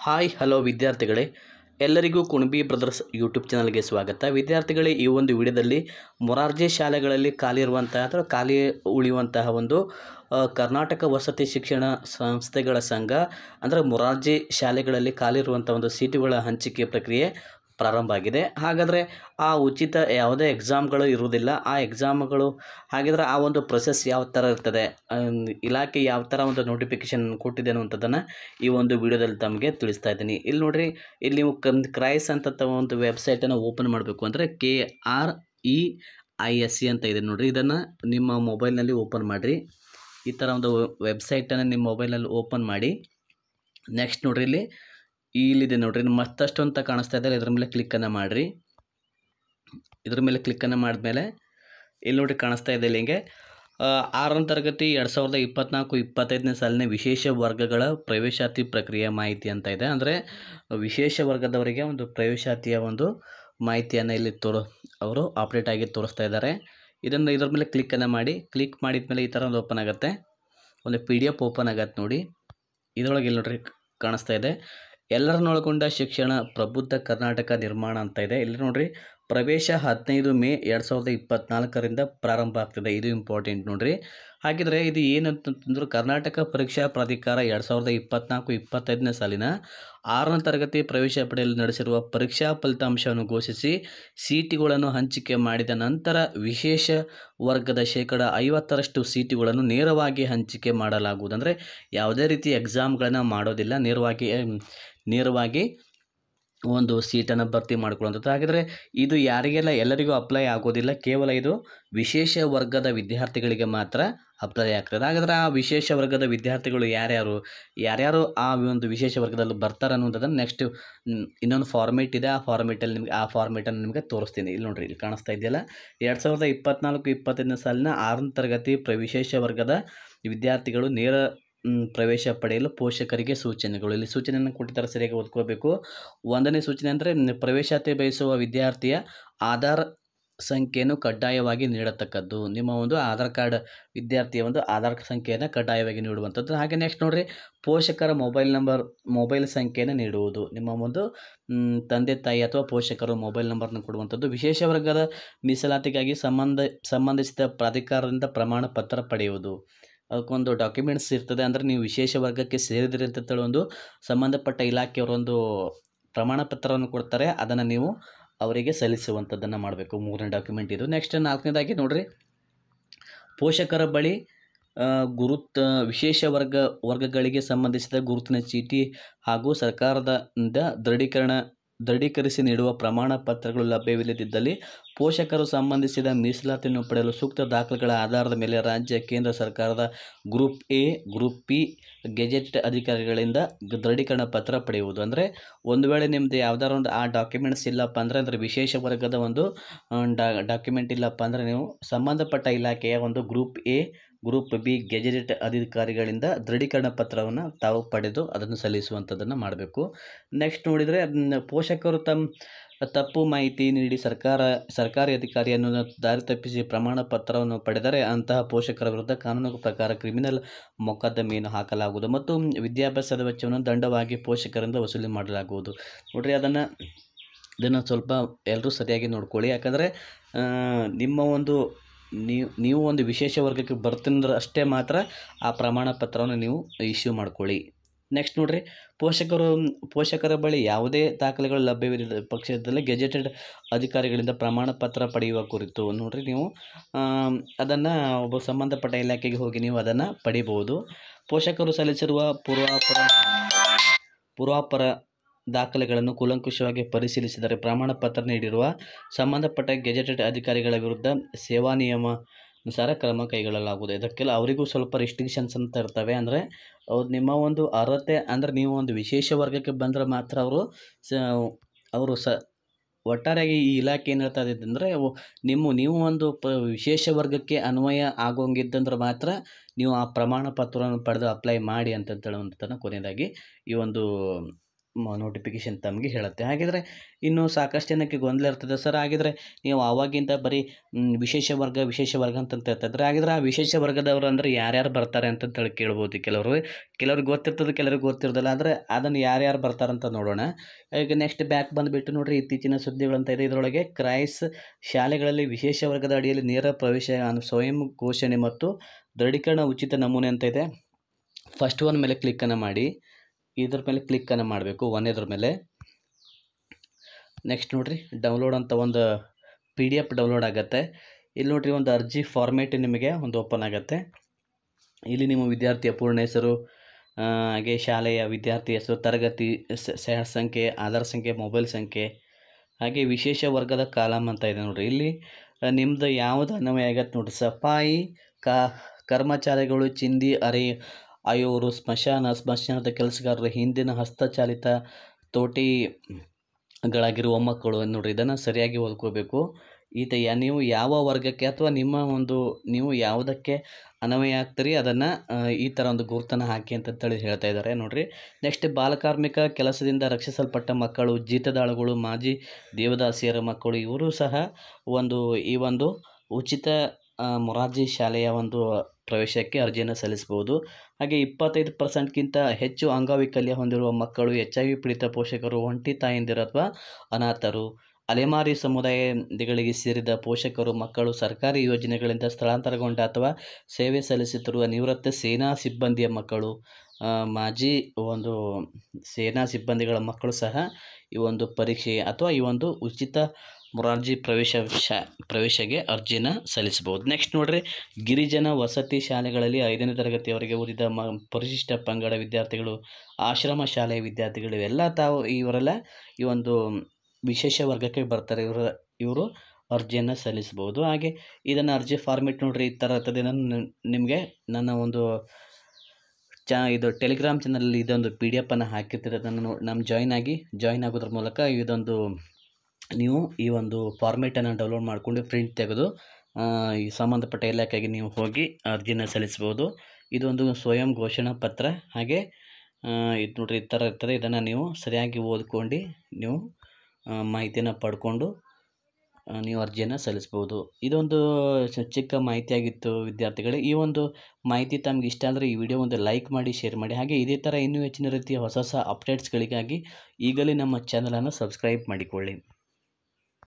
Hi hello ವಿದ್ಯಾರ್ಥಿಗಳೇ, ಎಲ್ಲರಿಗೂ Kunbi brothers YouTube ಚಾನಲ್ಗೆ ಸ್ವಾಗತ. ವಿದ್ಯಾರ್ಥಿಗಳೇ, ಈ ಒಂದು ವಿಡಿಯೋದಲ್ಲಿ ಮೊರಾರ್ಜಿ ಶಾಲೆಗಳಲ್ಲಿ ಖಾಲಿ ಇರುವಂತಹ ಅಥವಾ ಖಾಲಿ ಉಳಿಯುವಂತಹ ಒಂದು ಕರ್ನಾಟಕ ವಸತಿ ಶಿಕ್ಷಣ ಸಂಸ್ಥೆಗಳ ಸಂಘ ಅಂದರೆ ಮೊರಾರ್ಜಿ ಶಾಲೆಗಳಲ್ಲಿ ಖಾಲಿ ಇರುವಂಥ ಒಂದು ಸೀಟುಗಳ ಹಂಚಿಕೆ ಪ್ರಕ್ರಿಯೆ ಪ್ರಾರಂಭ ಆಗಿದೆ. ಹಾಗಾದರೆ ಆ ಉಚಿತ ಯಾವುದೇ ಎಕ್ಸಾಮ್ಗಳು ಇರುವುದಿಲ್ಲ. ಆ ಎಕ್ಸಾಮ್ಗಳು ಹಾಗಿದ್ರೆ ಆ ಒಂದು ಪ್ರೊಸೆಸ್ ಯಾವ ಥರ ಇರ್ತದೆ, ಇಲಾಖೆ ಯಾವ ಥರ ಒಂದು ನೋಟಿಫಿಕೇಷನ್ ಕೊಟ್ಟಿದೆ ಅನ್ನುವಂಥದ್ದನ್ನು ಈ ಒಂದು ವಿಡಿಯೋದಲ್ಲಿ ತಮಗೆ ತಿಳಿಸ್ತಾ ಇದ್ದೀನಿ. ಇಲ್ಲಿ ನೋಡಿರಿ, ಇಲ್ಲಿ ನೀವು ಕ್ರೈಸ್ ಅಂತ ಒಂದು ವೆಬ್ಸೈಟನ್ನು ಓಪನ್ ಮಾಡಬೇಕು ಅಂದರೆ KREISE ಅಂತ ಇದೆ ನೋಡಿರಿ. ಇದನ್ನು ನಿಮ್ಮ ಮೊಬೈಲ್ನಲ್ಲಿ ಓಪನ್ ಮಾಡಿರಿ. ಈ ಥರ ಒಂದು ವೆಬ್ಸೈಟನ್ನು ನಿಮ್ಮ ಮೊಬೈಲಲ್ಲಿ ಓಪನ್ ಮಾಡಿ ನೆಕ್ಸ್ಟ್ ನೋಡಿರಿ, ಇಲ್ಲಿದೆ ನೋಡಿರಿ, ಮತ್ತಷ್ಟು ಅಂತ ಕಾಣಿಸ್ತಾ ಇದ್ದಾರೆ. ಇದ್ರ ಮೇಲೆ ಕ್ಲಿಕ್ಕನ್ನು ಮಾಡಿರಿ. ಇದ್ರ ಮೇಲೆ ಕ್ಲಿಕ್ಕನ್ನು ಮಾಡಿದ್ಮೇಲೆ ಇಲ್ಲಿ ನೋಡಿರಿ ಕಾಣಿಸ್ತಾ ಇದೆ ಇಲ್ಲಿಗೆ 6ನೇ ತರಗತಿ 2024-25ನೇ ಸಾಲಿನ ವಿಶೇಷ ವರ್ಗಗಳ ಪ್ರವೇಶಾತಿ ಪ್ರಕ್ರಿಯೆ ಮಾಹಿತಿ ಅಂತ ಇದೆ. ಅಂದರೆ ವಿಶೇಷ ವರ್ಗದವರಿಗೆ ಒಂದು ಪ್ರವೇಶಾತಿಯ ಒಂದು ಮಾಹಿತಿಯನ್ನು ಇಲ್ಲಿ ಅವರು ಅಪ್ಡೇಟ್ ಆಗಿ ತೋರಿಸ್ತಾ ಇದ್ದಾರೆ. ಇದ್ರ ಮೇಲೆ ಕ್ಲಿಕ್ಕನ್ನು ಮಾಡಿ. ಕ್ಲಿಕ್ ಮಾಡಿದ ಮೇಲೆ ಈ ಥರ ಒಂದು ಓಪನ್ ಆಗುತ್ತೆ, ಒಂದು PDF ಓಪನ್ ಆಗತ್ತೆ ನೋಡಿ. ಇದರೊಳಗೆ ಇಲ್ಲಿ ನೋಡ್ರಿ ಕಾಣಿಸ್ತಾ ಇದೆ, ಎಲ್ಲರನ್ನು ಒಳಗೊಂಡ ಶಿಕ್ಷಣ ಪ್ರಬುದ್ಧ ಕರ್ನಾಟಕ ನಿರ್ಮಾಣ ಅಂತ ಇದೆ. ಇಲ್ಲಿ ನೋಡ್ರಿ, ಪ್ರವೇಶ 15 ಮೇ 2024ರಿಂದ ಪ್ರಾರಂಭ ಆಗ್ತದೆ. ಇದು ಇಂಪಾರ್ಟೆಂಟ್ ನೋಡ್ರಿ. ಹಾಗಿದ್ರೆ ಇದು ಏನಂತಂದ್ರೆ ಕರ್ನಾಟಕ ಪರೀಕ್ಷಾ ಪ್ರಾಧಿಕಾರ 2024-25ನೇ ಸಾಲಿನ 6ನೇ ತರಗತಿ ಪ್ರವೇಶ ಪಡೆಯಲು ನಡೆಸಿರುವ ಪರೀಕ್ಷಾ ಫಲಿತಾಂಶವನ್ನು ಘೋಷಿಸಿ ಸೀಟುಗಳನ್ನು ಹಂಚಿಕೆ ಮಾಡಿದ ನಂತರ ವಿಶೇಷ ವರ್ಗದ 50% ಸೀಟುಗಳನ್ನು ನೇರವಾಗಿ ಹಂಚಿಕೆ ಮಾಡಲಾಗುವುದು. ಅಂದರೆ ಯಾವುದೇ ರೀತಿ ಎಕ್ಸಾಮ್ಗಳನ್ನು ಮಾಡೋದಿಲ್ಲ, ನೇರವಾಗಿ ಒಂದು ಸೀಟನ್ನು ಭರ್ತಿ ಮಾಡ್ಕೊಳ್ಳುವಂಥದ್ದು. ಹಾಗಿದ್ರೆ ಇದು ಯಾರಿಗೆಲ್ಲ ಎಲ್ಲರಿಗೂ ಅಪ್ಲೈ ಆಗೋದಿಲ್ಲ, ಕೇವಲ ಇದು ವಿಶೇಷ ವರ್ಗದ ವಿದ್ಯಾರ್ಥಿಗಳಿಗೆ ಮಾತ್ರ ಅಪ್ಲೈ ಆಗ್ತದೆ. ಹಾಗಾದರೆ ಆ ವಿಶೇಷ ವರ್ಗದ ವಿದ್ಯಾರ್ಥಿಗಳು ಯಾರ್ಯಾರು ಆ ಒಂದು ವಿಶೇಷ ವರ್ಗದಲ್ಲಿ ಬರ್ತಾರೆ ಅನ್ನೋದನ್ನು ನೆಕ್ಸ್ಟ್ ಇನ್ನೊಂದು ಫಾರ್ಮೇಟ್ ಇದೆ, ಆ ಫಾರ್ಮೇಟನ್ನು ನಿಮಗೆ ತೋರಿಸ್ತೀನಿ. ಇಲ್ಲಿ ನೋಡಿರಿ, ಇಲ್ಲಿ ಕಾಣಿಸ್ತಾ ಇದೆಯಲ್ಲ, 2024-25ನೇ ಸಾಲಿನ 6ನೇ ತರಗತಿ ವಿಶೇಷ ವರ್ಗದ ವಿದ್ಯಾರ್ಥಿಗಳು ನೇರ ಪ್ರವೇಶ ಪಡೆಯಲು ಪೋಷಕರಿಗೆ ಸೂಚನೆಗಳು. ಇಲ್ಲಿ ಸೂಚನೆಯನ್ನು ಕೊಟ್ಟಿದ್ದಾರೆ, ಸರಿಯಾಗಿ ಓದ್ಕೋಬೇಕು. 1ನೇ ಸೂಚನೆ ಅಂದರೆ ಪ್ರವೇಶಾತಿ ಬಯಸುವ ವಿದ್ಯಾರ್ಥಿಯ ಆಧಾರ್ ಸಂಖ್ಯೆಯನ್ನು ಕಡ್ಡಾಯವಾಗಿ ನೀಡತಕ್ಕದ್ದು. ನಿಮ್ಮ ಒಂದು ಆಧಾರ್ ಕಾರ್ಡ್ ವಿದ್ಯಾರ್ಥಿಯ ಒಂದು ಆಧಾರ್ ಸಂಖ್ಯೆಯನ್ನು ಕಡ್ಡಾಯವಾಗಿ ನೀಡುವಂಥದ್ದು. ಹಾಗೆ ನೆಕ್ಸ್ಟ್ ನೋಡಿರಿ, ಪೋಷಕರ ಮೊಬೈಲ್ ಸಂಖ್ಯೆಯನ್ನು ನೀಡುವುದು. ನಿಮ್ಮ ಒಂದು ತಂದೆ ತಾಯಿ ಅಥವಾ ಪೋಷಕರು ಮೊಬೈಲ್ ನಂಬರ್ನ ಕೊಡುವಂಥದ್ದು. ವಿಶೇಷ ವರ್ಗದ ಮೀಸಲಾತಿಗಾಗಿ ಸಂಬಂಧಿಸಿದ ಪ್ರಾಧಿಕಾರದಿಂದ ಪ್ರಮಾಣ ಪತ್ರ ಪಡೆಯುವುದು. ಅದಕ್ಕೊಂದು ಡಾಕ್ಯುಮೆಂಟ್ಸ್ ಇರ್ತದೆ. ಅಂದರೆ ನೀವು ವಿಶೇಷ ವರ್ಗಕ್ಕೆ ಸೇರಿದಿರಿ ಅಂತೇಳಿ ಒಂದು ಸಂಬಂಧಪಟ್ಟ ಇಲಾಖೆಯವರೊಂದು ಪ್ರಮಾಣ ಪತ್ರವನ್ನು ಕೊಡ್ತಾರೆ, ಅದನ್ನು ನೀವು ಅವರಿಗೆ ಸಲ್ಲಿಸುವಂಥದ್ದನ್ನು ಮಾಡಬೇಕು. 3ನೇ ಡಾಕ್ಯುಮೆಂಟ್ ಇದು. ನೆಕ್ಸ್ಟ್ 4ನೇದಾಗಿ ನೋಡಿರಿ, ಪೋಷಕರ ಬಳಿ ವಿಶೇಷ ವರ್ಗಗಳಿಗೆ ಸಂಬಂಧಿಸಿದ ಗುರುತಿನ ಚೀಟಿ ಹಾಗೂ ಸರ್ಕಾರದಿಂದ ದೃಢೀಕರಿಸಿ ನೀಡುವ ಪ್ರಮಾಣ ಪತ್ರಗಳು ಲಭ್ಯವಿಲ್ಲದಿದ್ದಲ್ಲಿ ಪೋಷಕರು ಸಂಬಂಧಿಸಿದ ಮೀಸಲಾತಿಯನ್ನು ಪಡೆಯಲು ಸೂಕ್ತ ದಾಖಲೆಗಳ ಆಧಾರದ ಮೇಲೆ ರಾಜ್ಯ ಕೇಂದ್ರ ಸರ್ಕಾರದ group A, group P gazette ಅಧಿಕಾರಿಗಳಿಂದ ದೃಢೀಕರಣ ಪತ್ರ ಪಡೆಯುವುದು. ಅಂದರೆ ಒಂದು ವೇಳೆ ನಿಮ್ಮದು ಯಾವ್ದಾರು ಒಂದು ಆ ಡಾಕ್ಯುಮೆಂಟ್ಸ್ ಇಲ್ಲಪ್ಪ ಅಂದರೆ ವಿಶೇಷ ವರ್ಗದ ಒಂದು ಡಾಕ್ಯುಮೆಂಟ್ ಇಲ್ಲಪ್ಪ ಅಂದರೆ ನೀವು ಸಂಬಂಧಪಟ್ಟ ಇಲಾಖೆಯ ಒಂದು group A, group B gazette ಅಧಿಕಾರಿಗಳಿಂದ ದೃಢೀಕರಣ ಪತ್ರವನ್ನು ತಾವು ಪಡೆದು ಅದನ್ನು ಸಲ್ಲಿಸುವಂಥದ್ದನ್ನು ಮಾಡಬೇಕು. ನೆಕ್ಸ್ಟ್ ನೋಡಿದರೆ, ಪೋಷಕರು ತಪ್ಪು ಮಾಹಿತಿ ನೀಡಿ ಸರ್ಕಾರಿ ಅಧಿಕಾರಿಯನ್ನು ದಾರಿ ತಪ್ಪಿಸಿ ಪ್ರಮಾಣ ಪತ್ರವನ್ನು ಪಡೆದರೆ ಅಂತಹ ಪೋಷಕರ ವಿರುದ್ಧ ಕಾನೂನು ಪ್ರಕಾರ ಕ್ರಿಮಿನಲ್ ಮೊಕದ್ದಮೆಯನ್ನು ಹಾಕಲಾಗುವುದು ಮತ್ತು ವಿದ್ಯಾಭ್ಯಾಸದ ವೆಚ್ಚವನ್ನು ದಂಡವಾಗಿ ಪೋಷಕರಿಂದ ವಸೂಲಿ ಮಾಡಲಾಗುವುದು. ನೋಡಿರಿ, ಇದನ್ನು ಸ್ವಲ್ಪ ಎಲ್ಲರೂ ಸರಿಯಾಗಿ ನೋಡ್ಕೊಳ್ಳಿ. ಯಾಕಂದರೆ ನಿಮ್ಮ ಒಂದು ನೀವು ಒಂದು ವಿಶೇಷ ವರ್ಗಕ್ಕೆ ಬರ್ತೀನಂದ್ರೆ ಅಷ್ಟೇ ಮಾತ್ರ ಆ ಪ್ರಮಾಣ ಪತ್ರವನ್ನು ನೀವು ಇಶ್ಯೂ ಮಾಡ್ಕೊಳ್ಳಿ. ನೆಕ್ಸ್ಟ್ ನೋಡಿರಿ, ಪೋಷಕರ ಬಳಿ ಯಾವುದೇ ದಾಖಲೆಗಳು ಲಭ್ಯವಿಲ್ಲದ ಪಕ್ಷದಲ್ಲಿ ಗೆಜೆಟೆಡ್ ಅಧಿಕಾರಿಗಳಿಂದ ಪ್ರಮಾಣ ಪತ್ರ ಪಡೆಯುವ ಕುರಿತು ನೋಡಿರಿ, ನೀವು ಅದನ್ನು ಒಬ್ಬ ಸಂಬಂಧಪಟ್ಟ ಇಲಾಖೆಗೆ ಹೋಗಿ ನೀವು ಅದನ್ನು ಪಡಿಬೋದು. ಪೋಷಕರು ಸಲ್ಲಿಸಿರುವ ಪೂರ್ವಾಪರ ದಾಖಲೆಗಳನ್ನು ಕೂಲಂಕುಷವಾಗಿ ಪರಿಶೀಲಿಸಿದರೆ ಪ್ರಮಾಣ ಪತ್ರ ನೀಡಿರುವ ಸಂಬಂಧಪಟ್ಟ ಗೆಜೆಟೆಡ್ ಅಧಿಕಾರಿಗಳ ವಿರುದ್ಧ ಸೇವಾ ನಿಯಮಾನುಸಾರ ಕ್ರಮ ಕೈಗೊಳ್ಳಲಾಗುವುದು. ಇದಕ್ಕೆಲ್ಲ ಅವರಿಗೂ ಸ್ವಲ್ಪ ರಿಸ್ಟ್ರಿಕ್ಷನ್ಸ್ ಅಂತ ಇರ್ತವೆ. ಅಂದರೆ ನಿಮ್ಮ ಒಂದು ಅರ್ಹತೆ ಅಂದರೆ ನೀವು ಒಂದು ವಿಶೇಷ ವರ್ಗಕ್ಕೆ ಬಂದರೆ ಮಾತ್ರ ಅವರು ಒಟ್ಟಾರೆಯಾಗಿ ಈ ಇಲಾಖೆ ಏನು ಹೇಳ್ತಾ ಇದೆ ಅಂದರೆ ನೀವು ಒಂದು ವಿಶೇಷ ವರ್ಗಕ್ಕೆ ಅನ್ವಯ ಆಗೋಂಗಿದ್ದಂದ್ರೆ ಮಾತ್ರ ನೀವು ಆ ಪ್ರಮಾಣ ಪತ್ರವನ್ನು ಪಡೆದು ಅಪ್ಲೈ ಮಾಡಿ ಅಂತ ಹೇಳುವಂಥದ್ದನ್ನು ಕೊನೆಯದಾಗಿ ಈ ಒಂದು ನೋಟಿಫಿಕೇಷನ್ ತಮಗೆ ಹೇಳುತ್ತೆ. ಹಾಗಿದ್ರೆ ಇನ್ನೂ ಸಾಕಷ್ಟು ಜನಕ್ಕೆ ಗೊಂದಲ ಇರ್ತದೆ, ಸರ್ ಹಾಗಿದ್ರೆ ನೀವು ಆವಾಗಿಂದ ಬರೀ ವಿಶೇಷ ವರ್ಗ ಅಂತಂತ ಹೇಳ್ತಿದ್ರೆ, ಹಾಗಿದ್ರೆ ಆ ವಿಶೇಷ ವರ್ಗದವರು ಅಂದರೆ ಯಾರ್ಯಾರು ಬರ್ತಾರೆ ಅಂತಂತೇಳಿ ಕೇಳ್ಬೋದು. ಕೆಲವ್ರಿಗೆ ಗೊತ್ತಿರ್ತದೆ, ಕೆಲವ್ರಿಗೆ ಗೊತ್ತಿರೋದಿಲ್ಲ. ಆದರೆ ಅದನ್ನು ಯಾರ್ಯಾರು ಬರ್ತಾರಂತ ನೋಡೋಣ. ಈಗ ನೆಕ್ಸ್ಟ್ ಬ್ಯಾಕ್ ಬಂದುಬಿಟ್ಟು ನೋಡಿರಿ, ಇತ್ತೀಚಿನ ಸುದ್ದಿಗಳಂತ ಇದೆ. ಇದರೊಳಗೆ ಕ್ರೈಸ್ ಶಾಲೆಗಳಲ್ಲಿ ವಿಶೇಷ ವರ್ಗದ ಅಡಿಯಲ್ಲಿ ನೇರ ಪ್ರವೇಶ ಸ್ವಯಂ ಘೋಷಣೆ ಮತ್ತು ದೃಢೀಕರಣ ಉಚಿತ ನಮೂನೆ ಅಂತ ಇದೆ. ಫಸ್ಟ್ ಒನ್ ಮೇಲೆ ಕ್ಲಿಕ್ಕನ್ನು ಮಾಡಿ, ಇದ್ರ ಮೇಲೆ ಕ್ಲಿಕ್ಕನ್ನು ಮಾಡಬೇಕು, ಒಂದೇದ್ರ ಮೇಲೆ. ನೆಕ್ಸ್ಟ್ ನೋಡಿರಿ, ಡೌನ್ಲೋಡ್ ಅಂತ ಒಂದು PDF ಡೌನ್ಲೋಡ್ ಆಗುತ್ತೆ. ಇಲ್ಲಿ ನೋಡಿರಿ, ಒಂದು ಅರ್ಜಿ ಫಾರ್ಮೇಟ್ ನಿಮಗೆ ಒಂದು ಓಪನ್ ಆಗುತ್ತೆ. ಇಲ್ಲಿ ನಿಮ್ಮ ವಿದ್ಯಾರ್ಥಿಯ ಪೂರ್ಣ ಹೆಸರು, ಹಾಗೆ ಶಾಲೆಯ ವಿದ್ಯಾರ್ಥಿ ಹೆಸರು, ತರಗತಿ ಸಂಖ್ಯೆ, ಆಧಾರ್ ಸಂಖ್ಯೆ, ಮೊಬೈಲ್ ಸಂಖ್ಯೆ, ಹಾಗೆ ವಿಶೇಷ ವರ್ಗದ ಕಾಲಮ್ ಅಂತ ಇದೆ ನೋಡಿರಿ. ಇಲ್ಲಿ ನಿಮ್ಮದು ಯಾವುದು ಅನ್ವಯ ಆಗತ್ತೆ ನೋಡಿರಿ. ಸಫಾಯಿ ಕರ್ಮಚಾರಿಗಳು, ಚಿಂದಿ ಆಯೋರು, ಸ್ಮಶಾನದ ಕೆಲಸಗಾರರು, ಹಿಂದಿನ ಹಸ್ತಚಾಲಿತ ತೋಟಿಗಳಾಗಿರುವ ಮಕ್ಕಳು ನೋಡಿರಿ. ಇದನ್ನು ಸರಿಯಾಗಿ ಓದ್ಕೋಬೇಕು. ನೀವು ಯಾವ ವರ್ಗಕ್ಕೆ ಅಥವಾ ನೀವು ಯಾವುದಕ್ಕೆ ಅನ್ವಯ ಆಗ್ತೀರಿ ಅದನ್ನು ಈ ಥರ ಒಂದು ಗುರುತನ್ನು ಹಾಕಿ ಅಂತೇಳಿ ಹೇಳ್ತಾ ಇದ್ದಾರೆ ನೋಡಿರಿ. ನೆಕ್ಸ್ಟ್, ಬಾಲಕಾರ್ಮಿಕ ಕೆಲಸದಿಂದ ರಕ್ಷಿಸಲ್ಪಟ್ಟ ಮಕ್ಕಳು, ಜೀತದಾಳುಗಳು, ಮಾಜಿ ದೇವದಾಸಿಯರ ಮಕ್ಕಳು, ಇವರು ಸಹ ಈ ಒಂದು ಉಚಿತ ಮೊರಾರ್ಜಿ ಶಾಲೆಯ ಒಂದು ಪ್ರವೇಶಕ್ಕೆ ಅರ್ಜಿಯನ್ನು ಸಲ್ಲಿಸಬಹುದು. ಹಾಗೆ 25%ಗಿಂತ ಹೆಚ್ಚು ಅಂಗವೈಕಲ್ಯ ಹೊಂದಿರುವ ಮಕ್ಕಳು, HIV ಪೀಡಿತ ಪೋಷಕರು, ಒಂಟಿ ತಾಯಂದಿರು ಅಥವಾ ಅನಾಥರು, ಅಲೆಮಾರಿ ಸಮುದಾಯಗಳಿಗೆ ಸೇರಿದ ಪೋಷಕರು, ಮಕ್ಕಳು, ಸರ್ಕಾರಿ ಯೋಜನೆಗಳಿಂದ ಸ್ಥಳಾಂತರಗೊಂಡ ಅಥವಾ ಸೇವೆ ಸಲ್ಲಿಸುತ್ತಿರುವ ನಿವೃತ್ತ ಸೇನಾ ಸಿಬ್ಬಂದಿಯ ಮಕ್ಕಳು, ಮಾಜಿ ಸೇನಾ ಸಿಬ್ಬಂದಿಗಳ ಮಕ್ಕಳು ಸಹ ಈ ಒಂದು ಪರೀಕ್ಷೆ ಅಥವಾ ಈ ಒಂದು ಉಚಿತ ಮೊರಾರ್ಜಿ ಪ್ರವೇಶಗೆ ಅರ್ಜಿನ ಸಲ್ಲಿಸಬಹುದು. ನೆಕ್ಸ್ಟ್ ನೋಡಿರಿ, ಗಿರಿಜನ ವಸತಿ ಶಾಲೆಗಳಲ್ಲಿ 5ನೇ ತರಗತಿಯವರೆಗೆ ಓದಿದ ಪರಿಶಿಷ್ಟ ಪಂಗಡ ವಿದ್ಯಾರ್ಥಿಗಳು, ಆಶ್ರಮ ಶಾಲೆಯ ವಿದ್ಯಾರ್ಥಿಗಳು, ಇವರೆಲ್ಲ ಈ ಒಂದು ವಿಶೇಷ ವರ್ಗಕ್ಕೆ ಬರ್ತಾರೆ. ಇವರು ಅರ್ಜಿಯನ್ನು ಸಲ್ಲಿಸಬಹುದು. ಹಾಗೆ ಇದನ್ನು ಅರ್ಜಿ ಫಾರ್ಮೇಟ್ ನೋಡಿರಿ ಈ ಥರ ಇರ್ತದೆ. ನಿಮಗೆ ನನ್ನ ಒಂದು ಇದು ಟೆಲಿಗ್ರಾಮ್ ಚಾನಲಲ್ಲಿ ಇದೊಂದು PDF ಹಾಕಿರ್ತೀರ. ಅದನ್ನು ಜಾಯಿನ್ ಆಗೋದ್ರ ಮೂಲಕ ನೀವು ಈ ಒಂದು ಫಾರ್ಮೇಟನ್ನು ಡೌನ್ಲೋಡ್ ಮಾಡಿಕೊಂಡು ಪ್ರಿಂಟ್ ತೆಗೆದು ಈ ಸಂಬಂಧಪಟ್ಟ ಇಲಾಖೆಗೆ ನೀವು ಹೋಗಿ ಅರ್ಜಿನ ಸಲ್ಲಿಸ್ಬೋದು. ಇದೊಂದು ಸ್ವಯಂ ಘೋಷಣಾ ಪತ್ರ. ಹಾಗೆ ಇದು ನೋಡಿರಿ ಈ ಥರ ಇರ್ತದೆ. ಇದನ್ನು ನೀವು ಸರಿಯಾಗಿ ಓದ್ಕೊಂಡು ನೀವು ಮಾಹಿತಿಯನ್ನು ಪಡ್ಕೊಂಡು ನೀವು ಅರ್ಜಿಯನ್ನು ಸಲ್ಲಿಸ್ಬೋದು. ಇದೊಂದು ಚಿಕ್ಕ ಮಾಹಿತಿಯಾಗಿತ್ತು ವಿದ್ಯಾರ್ಥಿಗಳೇ. ಈ ಒಂದು ಮಾಹಿತಿ ತಮಗೆ ಇಷ್ಟ ಆದರೆ ಈ ವಿಡಿಯೋ ಒಂದು ಲೈಕ್ ಮಾಡಿ, ಶೇರ್ ಮಾಡಿ. ಹಾಗೆ ಇದೇ ಥರ ಇನ್ನೂ ಹೆಚ್ಚಿನ ರೀತಿಯ ಹೊಸ ಅಪ್ಡೇಟ್ಸ್ಗಳಿಗಾಗಿ ಈಗಲೇ ನಮ್ಮ ಚಾನಲನ್ನು ಸಬ್ಸ್ಕ್ರೈಬ್ ಮಾಡಿಕೊಳ್ಳಿ.